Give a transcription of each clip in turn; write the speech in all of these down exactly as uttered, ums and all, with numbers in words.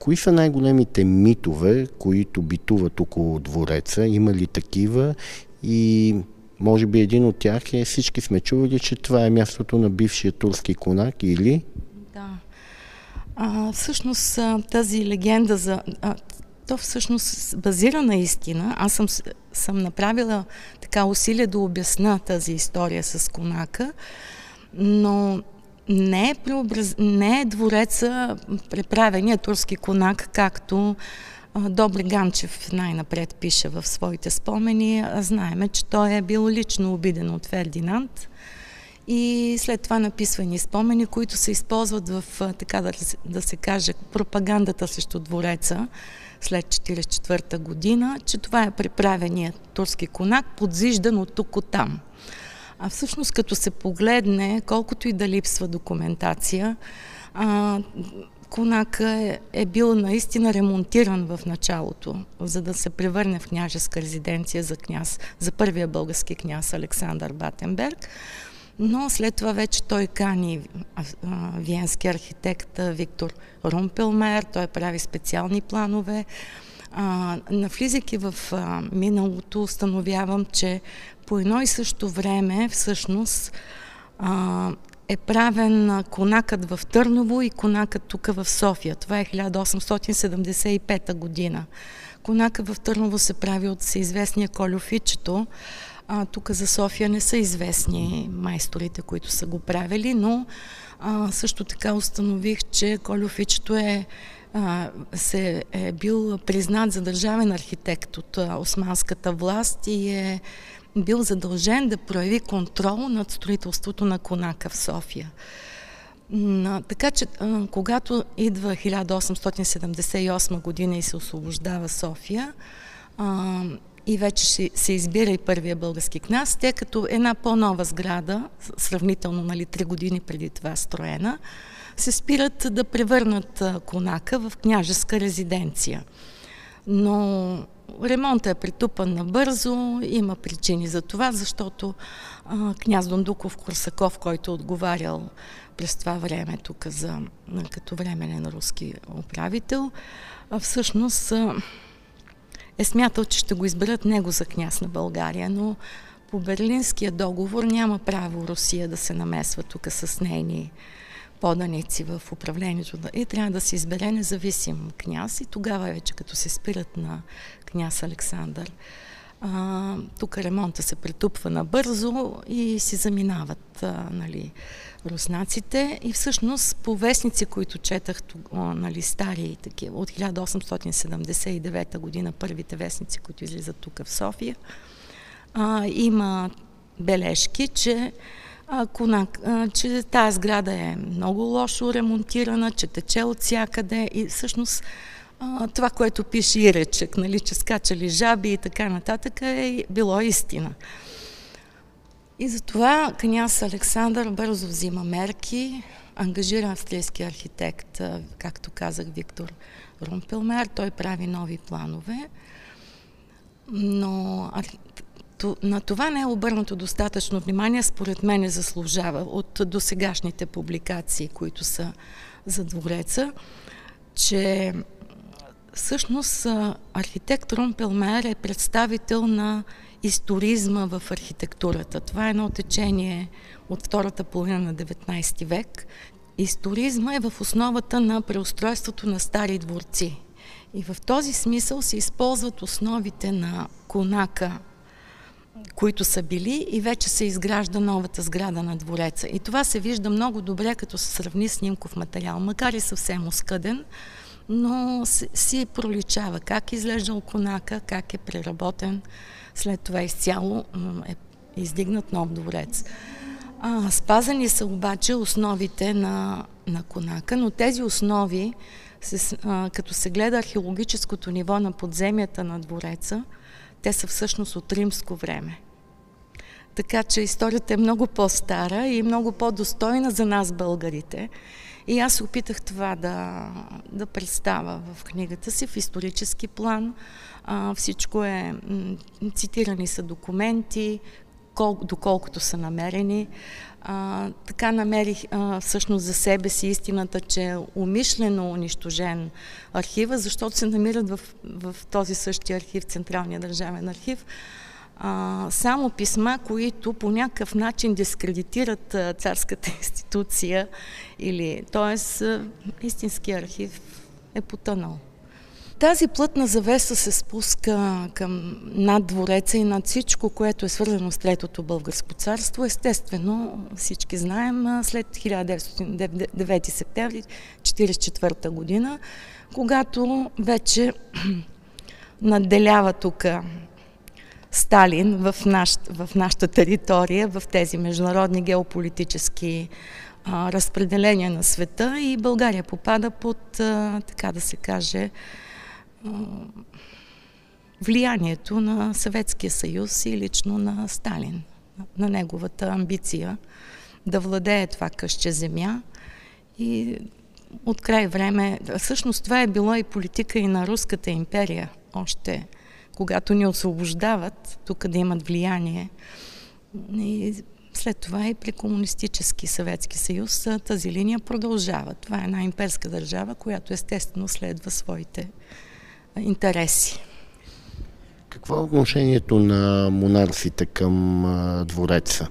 кои са най-големите митове, които битуват около двореца? Има ли такива? И може би един от тях е, всички сме чували, че това е мястото на бившия турски конак, или? Да. А, всъщност тази легенда за... А, то всъщност базира на истина. Аз съм, съм направила така усилие да обясна тази история с конака, но не е, преобраз... не е двореца преправения турски конак, както Добри Ганчев най-напред пише в своите спомени. Знаеме, че той е бил лично обиден от Фердинанд и след това написвани спомени, които се използват в, така да, да се каже, пропагандата срещу двореца след четиридесет и четвърта година, че това е преправеният турски конак, подзиждан от тук от там. А всъщност, като се погледне, колкото и да липсва документация, а, конака е, е бил наистина ремонтиран в началото, за да се превърне в княжеска резиденция за княз, за първия български княз Александър Батенберг. Но след това вече той кани а, а, виенски архитект Виктор Румпелмайер, той прави специални планове. А, навлизайки в а, миналото, установявам, че по едно и също време всъщност а, е правен конакът в Търново и конакът тук в София. Това е хиляда осемстотин седемдесет и пета година. Конакът в Търново се прави от всеизвестния Кольо Фичето. А, тук за София не са известни майсторите, които са го правили, но а, също така установих, че Кольо Фичето е, а, се, е бил признат за държавен архитект от а, османската власт и е бил задължен да прояви контрол над строителството на конака в София. А, така че, а, когато идва хиляда осемстотин седемдесет и осма година и се освобождава София, а, и вече ще се избира и първия български княз, те като една по-нова сграда, сравнително нали, три години преди това строена, се спират да превърнат конака в княжеска резиденция. Но ремонтът е притупан набързо, има причини за това, защото а, княз Дондуков Корсаков, който е отговарял през това време тук за, като временен руски управител, а всъщност а, е смятал, че ще го изберат него за княз на България, но по Берлинския договор няма право Русия да се намесва тук с нейни поданици в управлението и трябва да се избере независим княз и тогава вече като се спират на княз Александър, а, тук ремонта се претупва набързо и си заминават а, нали, руснаците и всъщност по вестници, които четах нали, стари такива, от хиляда осемстотин седемдесет и девета година, първите вестници, които излизат тук в София, а, има бележки, че А, конак, а, че тази сграда е много лошо ремонтирана, че тече от всякъде и всъщност а, това, което пише Иречек, нали, че скачали жаби и така нататък, е било истина. И затова княз Александър бързо взима мерки, ангажира австрийски архитект, както казах, Виктор Румпелмайер, той прави нови планове, но на това не е обърнато достатъчно внимание, според мен заслужава от досегашните публикации, които са за двореца, че всъщност архитект Румпелмайер е представител на историзма в архитектурата. Това е едно течение от втората половина на деветнайсети век. Историзма е в основата на преустройството на стари дворци. И в този смисъл се използват основите на конака, които са били и вече се изгражда новата сграда на двореца. И това се вижда много добре, като се сравни снимков материал, макар и съвсем оскъден, но си проличава как изглеждал конака, как е преработен, след това изцяло е издигнат нов дворец. А, спазани са обаче основите на, на конака, но тези основи, се, а, като се гледа археологическото ниво на подземията на двореца, те са всъщност от римско време. Така че историята е много по-стара и много по-достойна за нас, българите. И аз се опитах това да, да представя в книгата си, в исторически план. А, всичко е, цитирани са документи, кол, доколкото са намерени. А, така намерих а, всъщност за себе си истината, че е умишлено унищожен архива, защото се намират в, в този същия архив, Централния държавен архив, а, само писма, които по някакъв начин дискредитират а, царската институция, или, т.е. истинския архив е потънал. Тази плътна завеса се спуска към над двореца и над всичко, което е свързано с Третото българско царство. Естествено, всички знаем, след девети септември хиляда деветстотин четиридесет и четвърта година, когато вече надделява тук Сталин в, наш, в нашата територия, в тези международни геополитически а, разпределения на света, и България попада под, а, така да се каже, влиянието на Съветския съюз и лично на Сталин, на неговата амбиция да владее това късче земя. И от край време, всъщност това е било и политика и на Руската империя, още когато ни освобождават, тук да имат влияние. И след това и при комунистически Съветски съюз тази линия продължава. Това е една имперска държава, която естествено следва своите интереси. Какво е отношението на монарсите към а, двореца?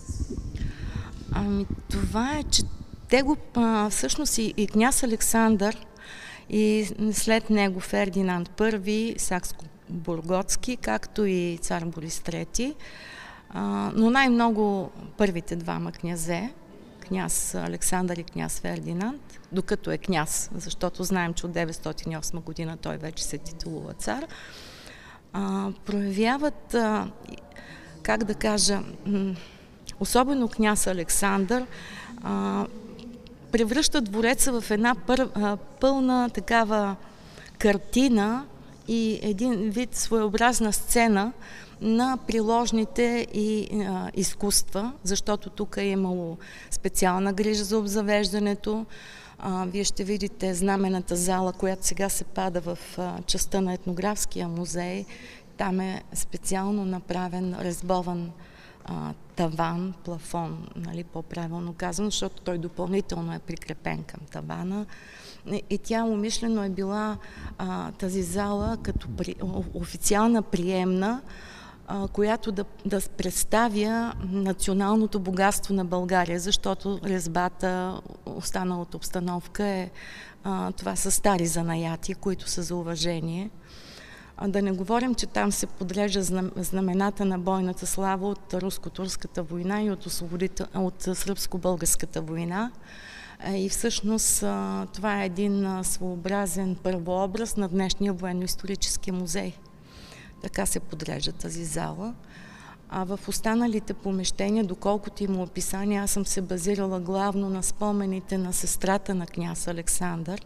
Ами това е, че те го, а, всъщност и, и княз Александър, и след него Фердинанд Първи, Сакско-Бурготски, както и цар Борис Трети, а, но най-много първите двама князе, княз Александър и княз Фердинанд, докато е княз, защото знаем, че от деветстотин и осма година той вече се титулува цар, а, проявяват, а, как да кажа, особено княз Александър, а, превръща двореца в една пър, а, пълна такава картина и един вид своеобразна сцена на приложните и а, изкуства, защото тук е имало специална грижа за обзавеждането. А, вие ще видите знамената зала, която сега се пада в а, частта на етнографския музей. Там е специално направен резбован а, таван, плафон, нали, по-правилно казано, защото той допълнително е прикрепен към тавана. И, и тя умишлено е била а, тази зала като при, официална приемна, която да, да представя националното богатство на България, защото резбата, останалата обстановка е, а, това са стари занаяти, които са за уважение. А да не говорим, че там се подрежда знамената на бойната слава от руско-турската война и от, от сръбско-българската война. И всъщност това е един своеобразен първообраз на днешния военно-исторически музей. Така се подрежда тази зала. А в останалите помещения, доколкото има описание, аз съм се базирала главно на спомените на сестрата на княз Александър,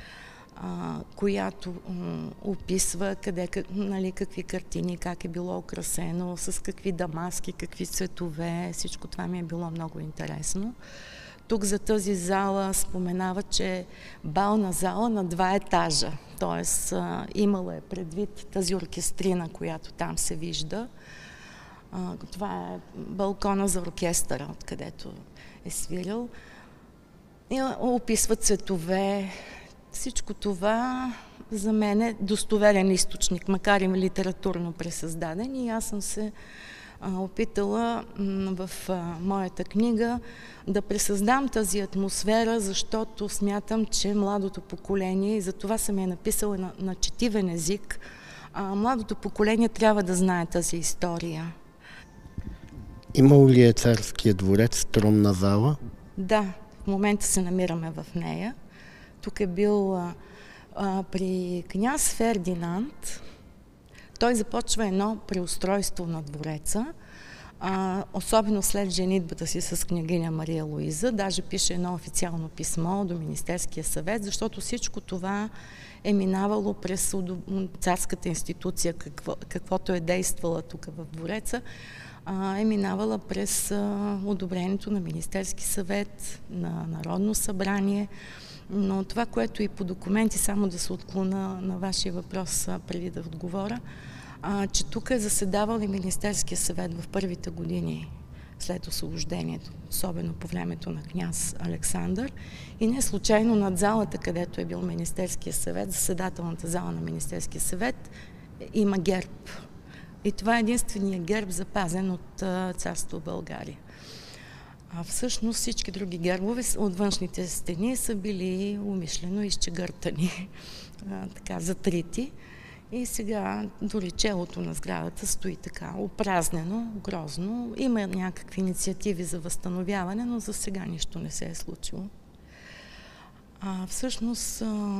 а, която м, описва къде, как, нали, какви картини, как е било украсено, с какви дамаски, какви цветове. Всичко това ми е било много интересно. Тук за тази зала споменава, че е бална зала на два етажа. Т.е. имала е предвид тази оркестрина, която там се вижда. А, това е балкона за оркестъра, откъдето е свирил. И описва цветове. Всичко това за мен е достоверен източник, макар и литературно пресъздаден. И аз съм се опитала в моята книга да пресъздам тази атмосфера, защото смятам, че младото поколение, и за това съм я написала на, на четивен език, а, младото поколение трябва да знае тази история. Имало ли е царския дворец тронна зала? Да, в момента се намираме в нея. Тук е бил а, а, при княз Фердинанд. Той започва едно преустройство на двореца, а, особено след женитбата си с княгиня Мария Луиза. Даже пише едно официално писмо до Министерския съвет, защото всичко това е минавало през царската институция, какво, каквото е действала тук в двореца, а, е минавала през а, одобрението на Министерски съвет, на Народно събрание. Но това, което и по документи, само да се отклона на вашия въпрос преди да отговоря, а, че тук е заседавал и Министерския съвет в първите години след освобождението, особено по времето на княз Александър. И не случайно над залата, където е бил Министерския съвет, заседателната зала на Министерския съвет, има герб. И това е единственият герб, запазен от а, царство България. А всъщност всички други гербове от външните стени са били умишлено изчегъртани, а, така затрити. И сега дори челото на сградата стои така опразнено, грозно. Има някакви инициативи за възстановяване, но за сега нищо не се е случило. А, всъщност, а,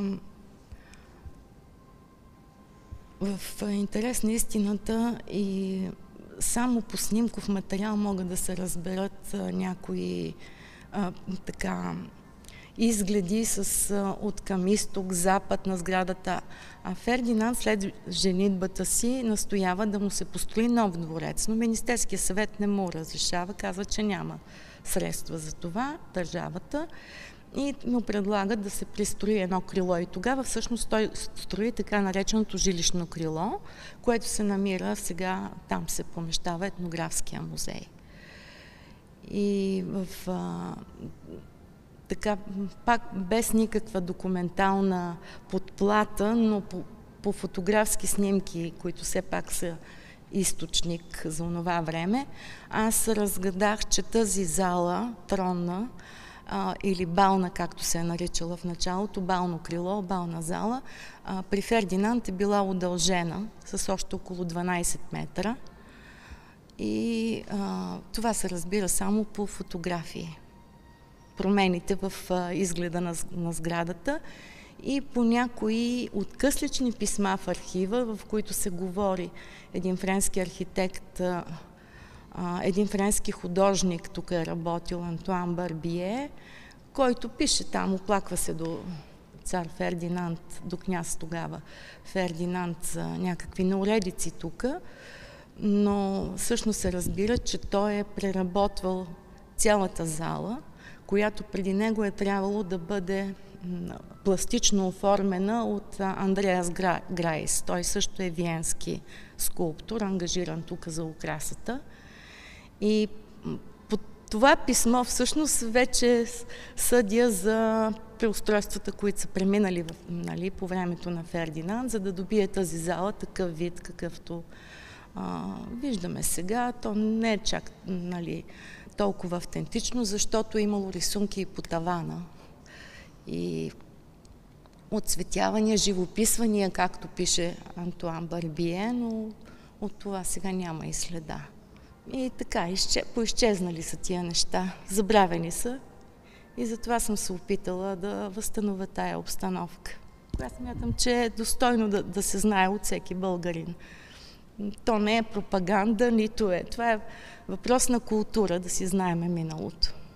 в интерес на истината и само по снимков материал могат да се разберат а, някои а, така изгледи с а, от към изток, запад на сградата. А Фердинанд след женитбата си настоява да му се построи нов дворец, но Министерския съвет не му разрешава, казва, че няма средства за това, държавата, и му предлагат да се пристрои едно крило. И тогава всъщност той строи така нареченото жилищно крило, което се намира сега, там се помещава етнографския музей. И в а, така, пак без никаква документална подплата, но по, по фотографски снимки, които все пак са източник за онова време, аз разгадах, че тази зала, тронна, а, или бална, както се е наричала в началото, бално крило, бална зала, а, при Фердинанд е била удължена с още около дванайсет метра. И а, това се разбира само по фотографии. Промените в а, изгледа на, на сградата и по някои откъслични писма в архива, в които се говори един френски архитект, а, един френски художник, тук е работил, Антуан Барбие, който пише там, оплаква се до цар Фердинанд, до княз тогава Фердинанд за някакви неуредици тук, но всъщност се разбира, че той е преработвал цялата зала, която преди него е трябвало да бъде пластично оформена от Андреас Грайс. Той също е виенски скулптор, ангажиран тук за украсата. И по това писмо всъщност вече съдя за преустройствата, които са преминали в, нали, по времето на Фердинанд, за да добие тази зала такъв вид, какъвто а, виждаме сега. То не е чак, нали, толкова автентично, защото е имало рисунки и по тавана. И отцветявания, живописвания, както пише Антуан Барбие, но от това сега няма и следа. И така, изче, поизчезнали са тия неща, забравени са и затова съм се опитала да възстановя тая обстановка. Аз смятам, че е достойно да, да се знае от всеки българин. То не е пропаганда, нито е. Това е въпрос на култура, да си знаеме миналото.